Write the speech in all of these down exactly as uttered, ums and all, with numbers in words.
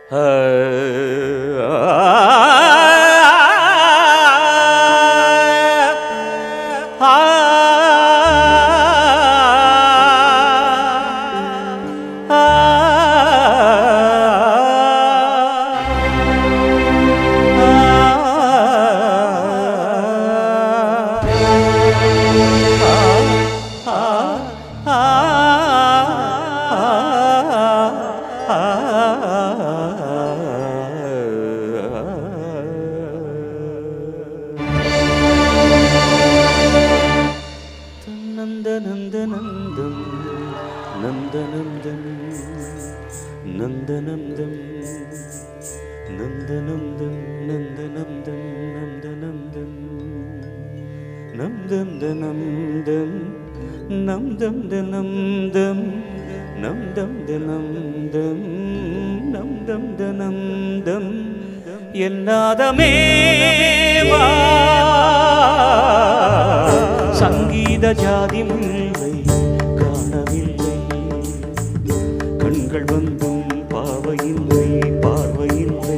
சங்கீத ஜாதி முல்லை காணவில்லை, கண்கள் வந்தும் பாவையில்லை பார்வையில்லை,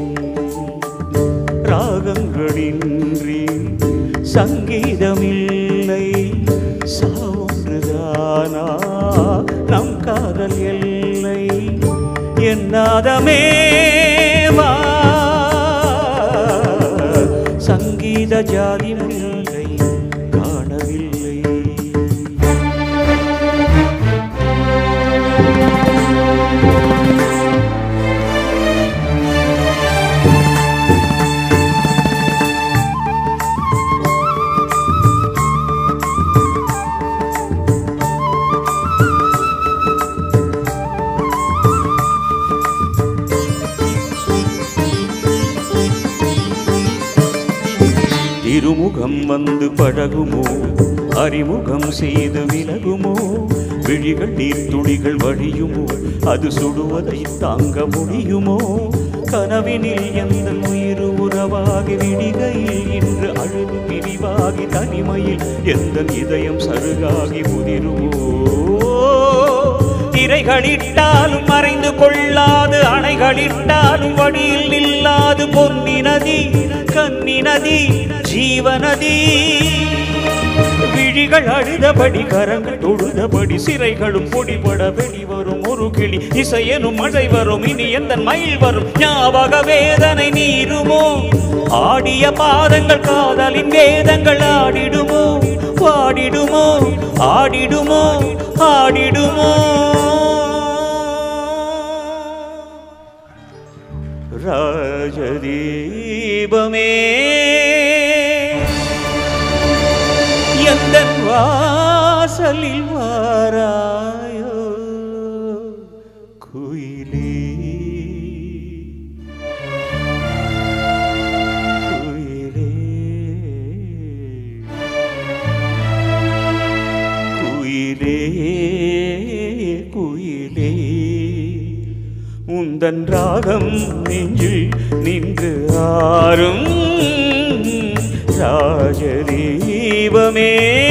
ராகங்களின்றி சங்கீதமில்லை, சாவுன்றுதானா நம் காதல் எல்லை, என்னாதமேவா சங்கீத ஜாதி முல்லை காணவில்லை. திருமுகம் வந்து பழகுமோ, அறிமுகம் செய்து விலகுமோ, விழிகள் நீர்த்துளிகள் வழியுமோ, அது சுடுவதை தாங்க முடியுமோ, கனவினில் எந்த உயிர் உறவாகி விடிகையில் இன்று அழுது பிரிவாகி தனிமையில் எந்த இதயம் சருகாகி முதிருமோ, திரைகளிட்டாலும் மறைந்து கொள்ளாது, அணைகளிட்டாலும் வடியில் நில்லாது, பொன்னி நதி கன்னி நதி ஜீவநதி, விழிகள் அழுதபடி கரங்கள் தொழுதபடி, சிறைகளும் பொடிபட வெளிவரும் ஒரு கிளி, இசையனும் மழை வரும் இனி எந்த மயில் வரும், ஞாபக வேதனை நீருமோ, ஆடிய பாதங்கள் காதலின் வேதங்கள் ஆடிடுமோ, பாடிடுமோ ஆடிடுமோ ஆடிடுமோ. ராஜதீபமே எந்தன் வாசலில் வாராயோ, குயிலே குயிலே குயிலே குயிலே, உந்தன் ராகம் நெஞ்சில் நின்று ஆறும் ராஜதீபமே.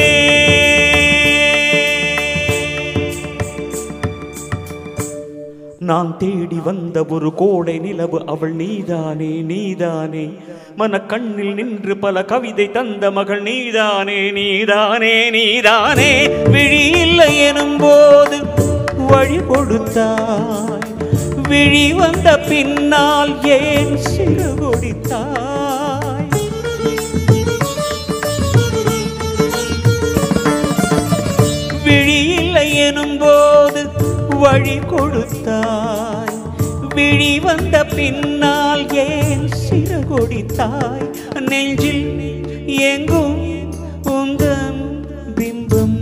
நான் தேடி வந்த ஒரு கோடை நிலவு அவள் நீதானே நீதானே, மன கண்ணில் நின்று பல கவிதை தந்த மகள் நீதானே நீதானே நீதானே, விழி இல்லை எனும் போது வழி கொடுத்தாய், விழி வந்த பின்னால் ஏன் சிறு கொடித்தாய், விழி இல்லை எனும் போது வழி கொடுத்தாய், விழி வந்த பின்னால் ஏன் சிறு கொடித்தாய், நெஞ்சில் எங்கும் உந்தன் பிம்பம்,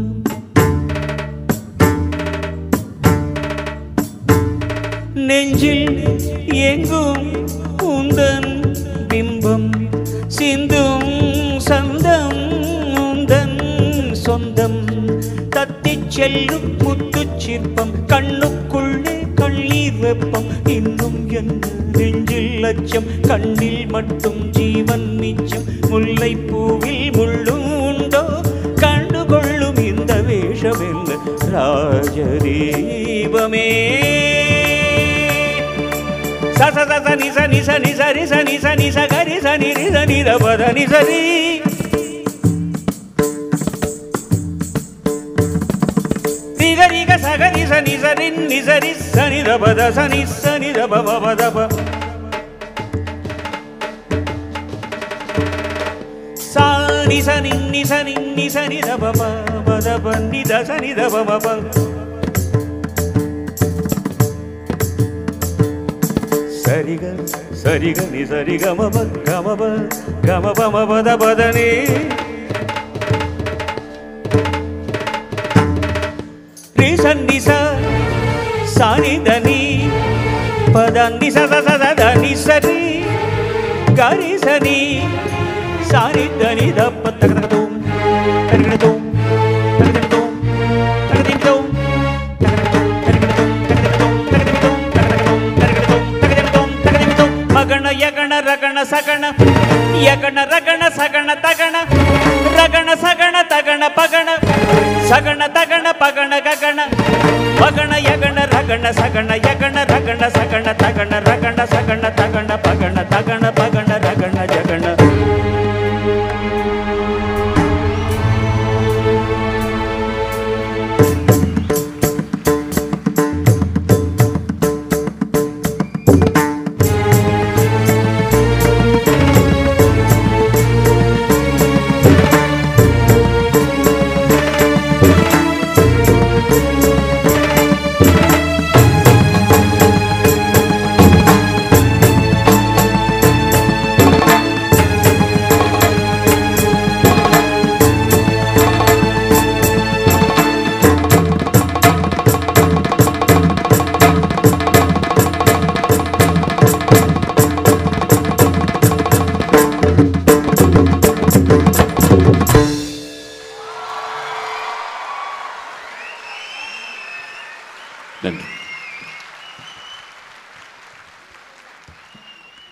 நெஞ்சில் எங்கும் உந்தன் பிம்பம், சிந்தும் சந்தம் உந்தன் சொந்தம், தத்திச் செல்லும் முத்து சிற்பம், கண்ணுக்குள்ளே கண்ணீர் வெப்பம், இன்னும் என்ன நெஞ்சில் அச்சம், கண்ணில் மட்டும் ஜீவன் நிச்சம், முல்லை பூவில் முள்ளும் உண்டோ, கண்டுகொள்ளும் இந்த வேஷம் என்ன ராஜதீபமே. sa sa sa sa ni sa ni sa ni sa ri sa ni sa ni sa ga ri sa ni ri sa ni da pa da ni sa ri ri ga ri ga sa ga ni sa ni sa ri ni sa ri sa ni da pa da sa ni sa ni da pa pa pa da pa sa ni sa ni ni sa ni ni sa ni da pa pa pa da pa ni da sa ni da pa pa pa சரிக சரிக நி சரி கமப கமப கமப மபத பதனி ரி சன்னி ச சானி தனி பதனி ச ச ச தனி சரி கரி சனி சானி தனி தப்ப தகதம் தகதம் தகதம் தகதம் மகண யகண ரகண சகண யகண ரகண சகண தகண ரகண சகண தகண பகண சகண தகண பகண ககண மகண யகண ரகண சகண யகண ரகண சகண தகண ரகண சகண தகண பகண தகண பகண ரகண ஜகண நன்றி.